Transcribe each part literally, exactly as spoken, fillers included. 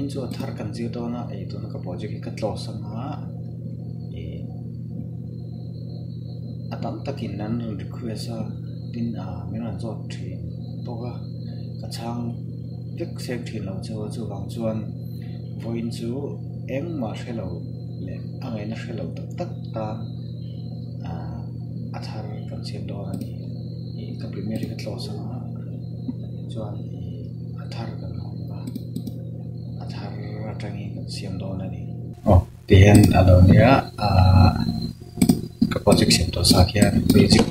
chu thar kan ji to na ei to na ka project ka tlo sanga e atam takin nan request a tin a mena jot thi to ga ka chang tek sek thi lo chu chu wang chuan voin chu eng ma hello le angai na hello tak tak ta a athar kan chen do ani e ka premier ka tlo sanga chuan athar kan ba athar atangi kan siam do na ni oh tihen alonia a ka project siam to sa kya basic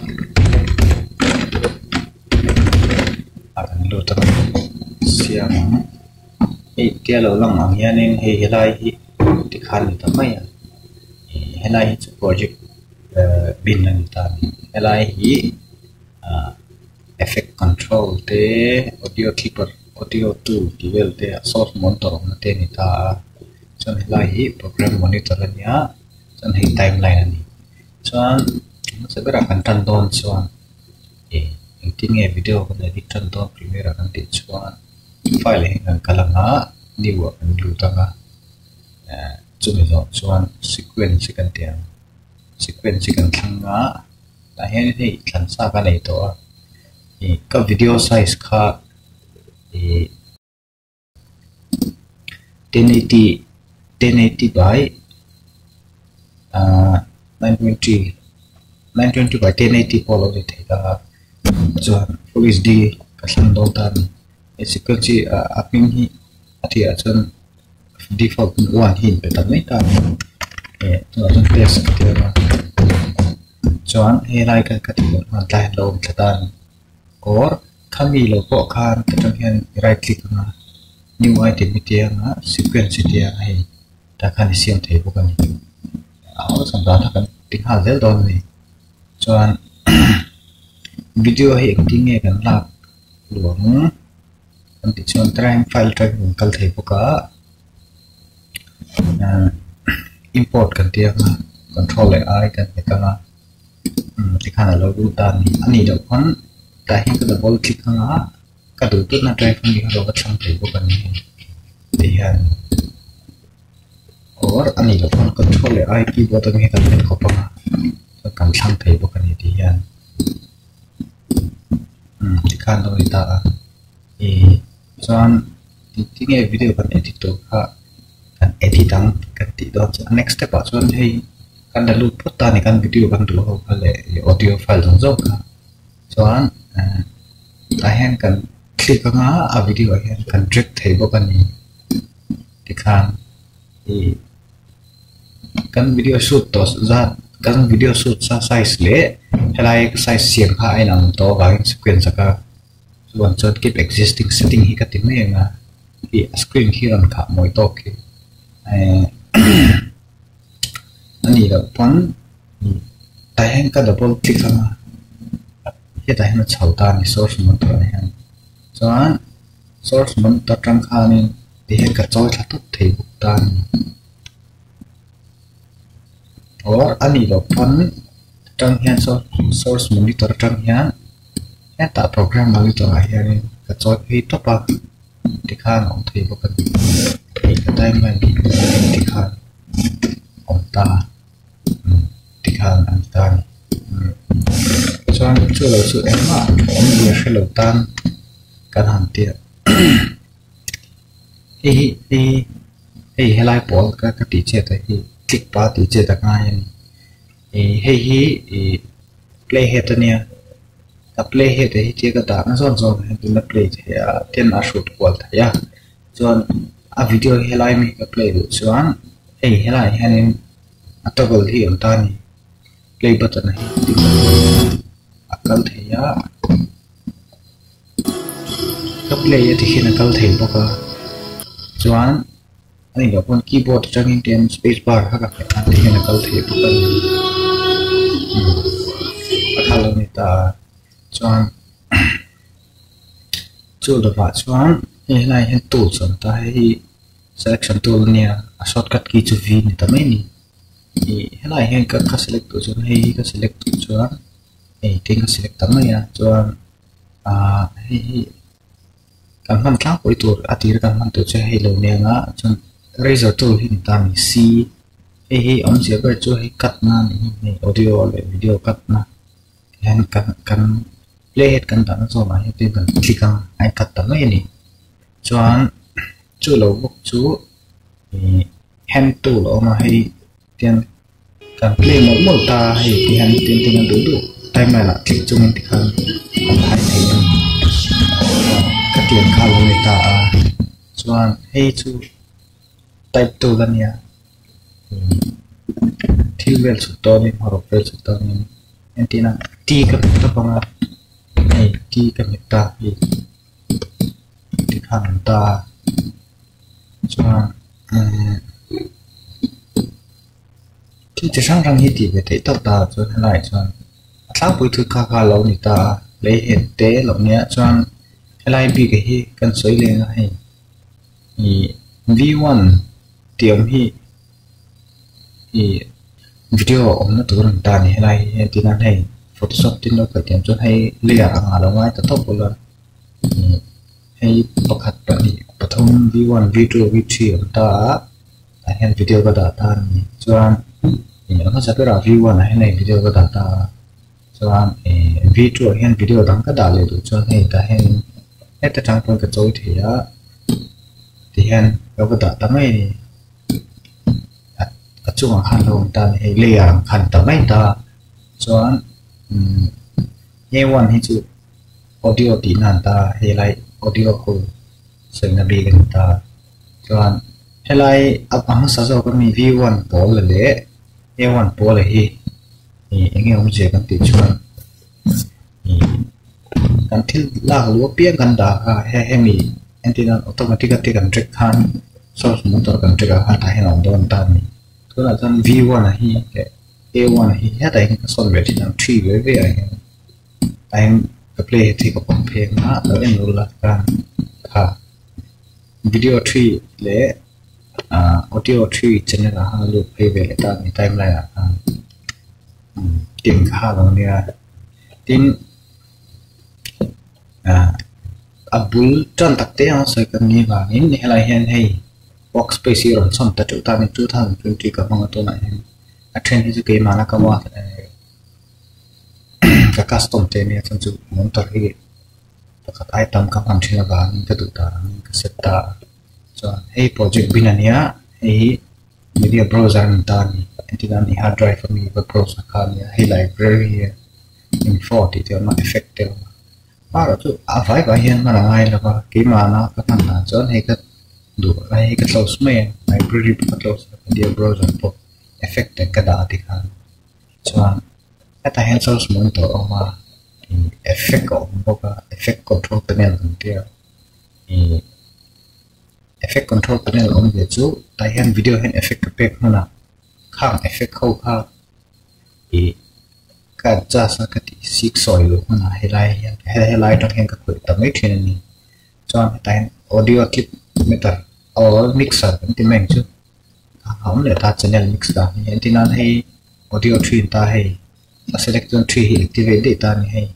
akan lo ta siam e tia lo lang ang yanin he helai hi ti khan ni ta mai helai hi project bin na ni ta helai hi effect control te audio clipper audio tool level te source monitor na te ni ta chan helai hi program monitor ania chan hi timeline ani chan sabera kan tan don chuan e ting e video kan edit tan don premiere kan ti chuan file hi kan kalanga new kan lu tanga chumi zo chuan sequence kan tiang sequence kan thanga ta hen hi tlan sa ka nei to e ka video size kha e ten eighty ten eighty by uh nine twenty nine twenty by ten eighty follow the theta chuan full H D ka thlan do tan e sequence a ping hi athia chuan default one hin pe tan nei ta e chuan test te ma chuan he lai ka ka ti man lai lo thatan or khami lo ko khan ka tang hian right click na new item media na sequence dia ai ta khan siam thei bu kan aw sam da ta kan ting hal zel don ni chuan video hi acting e kan la luang kan ti chuan try file try kal thei bu ka import kan dia na control ai kan te ka na ti khan lo du ta ni ani do kon ta hi ka double click nga ka du tu na drive ni lo ka chang thei bo kan ni ti han or ani lo kon control ai keyboard ni kan pen ko pa ka kan chang thei bo kan ni ti han um ti khan do ta e chuan ti ti nge video kan edit to ka kan edit ang kan ti do next step a chuan hei kan da lu put ta ni kan video kan du ho ka le audio file jong jong ka chuan ta hen kan click nga a video hen kan drag thei bo kan ni ti khan e kan video shoot to za kan video shoot sa size le helai size siam kha ai nang to ga sequence ka chuan chuan keep existing setting hi ka ti me nga i screen hi ran kha moi to ki ani da pon ta hen ka double click nga hiện tại nó chào ta ni source monitor này han chuan source monitor tang kha ni ti hen ka choi thla tot thei buk ta ni or ani lo pon tang hian so source monitor tang hian ya ta program monitor a hian ka choi hi to pa ti khan ong thei buk kan ni ka timeline ti khan ong ta ti khan an ta chuan chu lo chu em ma om dia hello tan kan han tia hi hi hi helai pol ka ka ti che ta hi click pa ti che ta ngai ni hi hi hi play head ania ka play head hi che ka ta na zon zon hi na play che ya ten a shoot kwal ta ya chuan a video helai mi ka play du chuan hi helai hanin atogol hi on ta ni play button hi akal thei ya ka play ya tikhin akal thei boka chuan ani lo pon keyboard tangin ten space bar ha ka an tikhin akal thei boka akal ni ta chuan chu lo ba chuan he lai hen tool chon ta hi selection tool nia a shortcut key chu v ni ta mai ni e helai hen ka ka select to chuan hei ka select to chuan ei ting ka select tam ya chuan a hei kan man tlang poi tur atir kan man tu che helo ne nga chun razor tool hin ta mi si he he on se ber chu he cut na ni audio le video cut na han kan kan play het kan ta so ma he tin kan click ang ai cut ta mai ni chuan chu lo bok chu hand tool o ma he tian kan play mo mo ta he ti han tin tin du du tai mai la click chung ti kan hai thai ni cái tiền khá là người ta chuan hay chu type tu la nia thil vel chu to ni horok vel chu to ni entina ti ka ta panga ai ti ka mi ta hi ti khan ta chuan ti ti sang rang hi ti ve te ta ta chuan lai chuan thlang pui thu kha kha lo ni ta le het te lo nia chuan lai bi cái hi kan soi le nga hai i v one tiam hi i video om na turun ta ni lai tin an hai photoshop tin lo ka tiam chon hai le ya anga lo ngai ta top bola hai pakhat pa ni pathum v one v two v three om ta a hen video ka da ta ni chuan ni ma sa pera v one hai nei video ka da ta chuan v two hen video dang ka da le du chuan hai ta hen hết trang phong cái chỗ thì á thì hen có cái đợt tấm ấy ở chung ở hàng đầu ta hay lìa hàng tấm ấy ta cho nghe one hay chữ audio tí nàn ta hay lại audio của sừng là bị gần ta cho hay lại áp ứng sao cho cái mình view one bỏ là lẽ nghe one bỏ là hi thì anh em không dễ cần tìm cho kan thil la lu pian kan da he he mi antina automatically kan track khan source motor kan track ha ta hen on don ta ni to la tan v one hi a one hi ha dai ka son ve ti nan three ve ve ai ai ka play thi ko pom phe na lo en lu la kan ha video three le audio three channel ha lu phe ve le ta ni timeline a tin kha lo nia tin à abul tròn tắc tế ông sẽ cần đi vào những này lại hiện hay workspace rồi xong ta chủ ta mình chú thằng chúng chỉ có mong tôi này à trên cái cái mà nó có một cái custom tên này trong chủ muốn tập cái các item các phần trên là vào cái tụ ta cái set ta cho hay project bên này á hay media browser ta thì là ni hard drive for me và browser khác hay library info thì theo nó effective à rồi chứ à phải gọi hiện mà là ngay là có cái mà nó các thằng là chọn hay cái đủ hay cái close main library cái close media browser for effect cái đó thì kan cho cái ta hiện source muốn tổ mà effect của một cái effect control panel cũng tiêu effect control panel ông về chú ta hiện video hiện effect cái page nào khang effect khâu khang thì cái giá sa cái six soi luôn mà highlight highlight trong hiện các cái tấm ấy thì này cho tay audio clip meter or mixer thì mình chứ không để ta channel mix đó hiện thì nó hay audio tree ta hay selection tree activate để ta này hay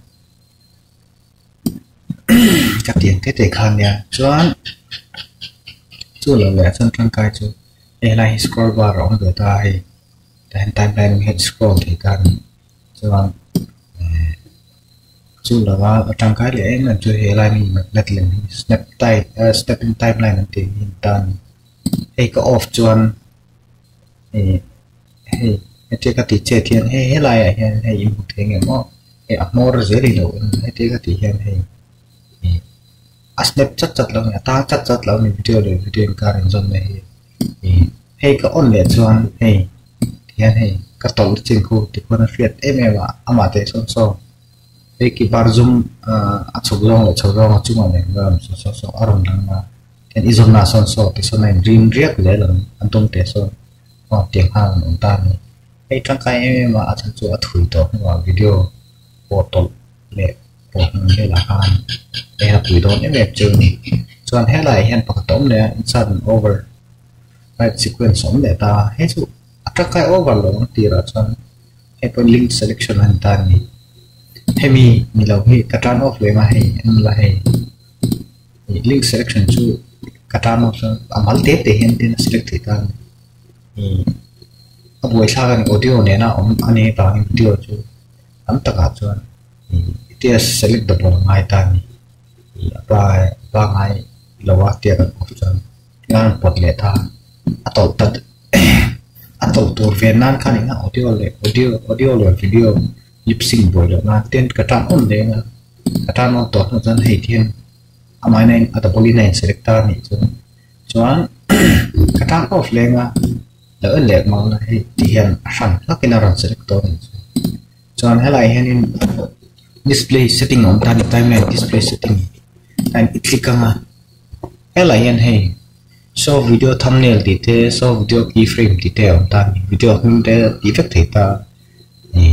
các tiền cái tài khoản nha cho chú là lẽ chân trang cái chứ highlight scroll bar rồi người ta hay tại timeline hiện scroll thì cần cho chú là vào ở trong cái lẽ là chú hệ lại mình đặt lên snap type uh, step in timeline nanti hintan hay có off chuan hay hay cái cái tí chơi thiên hay hay lại hay hay input hay nghe mò hay upload dễ đi đâu hay cái cái tí hay hay à snap chắc chắc lâu nhà ta chắc chắc lâu mình video để video cả人 dân này hay có on lệ chuan hay thì hay các tổ trên khu thì con phiệt em em ạ à mà thế son so đây cái bar zoom à chụp long là chụp long chung mà này làm so so so aron đang mà cái izon là son so thì son này dream riết để là anh tung thế son hoặc tiếng hàng ông ta này cái trang cái em em ạ chẳng chỗ thử tổ vào video bộ tổ lệ bộ hay là han đây là thử tổ em đẹp chơi này chọn hết lại hiện bậc tổng này sudden over right sequence sống để ta hết sự các cái overload thì là chọn hay có link selection anh ta này hay mi mi lâu hay cái trang offเลยมาให้อันละให้ link selection chu katano so amal te te hen tin select thita ni abuai tha kan audio ne na om ane ta video chu am ta ka chuan it is select the ball ngai ta ni apply ba ngai lawa te kan option ngan pot le tha atol tat atol tur ve nan khan na audio le audio audio le video lip sync boy lo na ten katan on le na katan on to na jan hei thian amai nai atapoli nai selecta ni chu chuan katan off le nga le le ma na hei thian ran lakina ran selector ni chuan helai henin display setting on tan timeline display setting and it click nga helai hen hei show video thumbnail detail show video keyframe detail on tan video hung de effect theta ni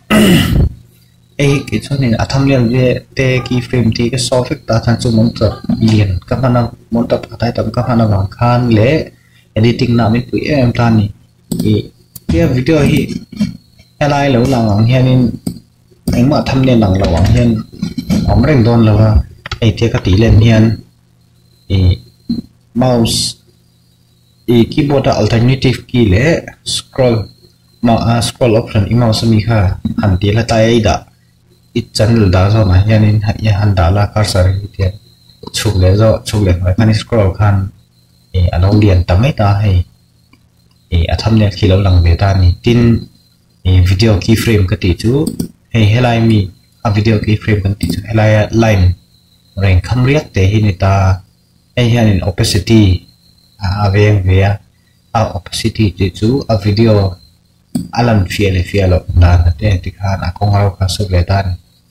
ấy cái chỗ này à thumbnail về te keyframe thì cái so phức ta thành số món tập liền các bạn nào món tập ở đây tập các bạn nào làm khan lẽ editing nào mới quý em tan này thì cái video hi lại lâu là hoàng hiền anh mà thumbnail là là hoàng hiền ông rèn đòn là ấy thì cái tỷ lệ hiền thì mouse thì keyboard alternative key lẽ scroll mà scroll option mouse mi kha hẳn tỷ là tay đã ít channel đó rồi mà hiện nay hẳn đã là cursor thì chụp lấy rồi chụp lấy phải cái scroll khan thì anh ông liền tấm ấy ta hay thì anh thầm lên khi lâu lần về ta thì tin video keyframe cái tí chú hay hay lại mi à video keyframe cái tí chú hay lại line rank không riết để hình ta hay hiện opacity à về về à opacity tí chú à video alam fiel fiel dan te tikhan akong raw ka sugletan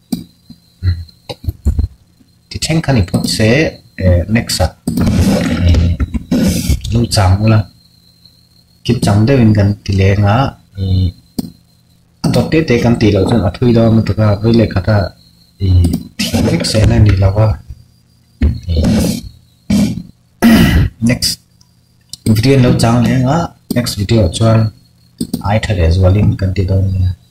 ti cheng kan ipot se next up lu chang ula kim chang de win gan ti le nga to te te kan ti lo chon athui do mu ka ve le khata i thik se na ni lawa next video lu chang le nga next video chon I thread as well in continue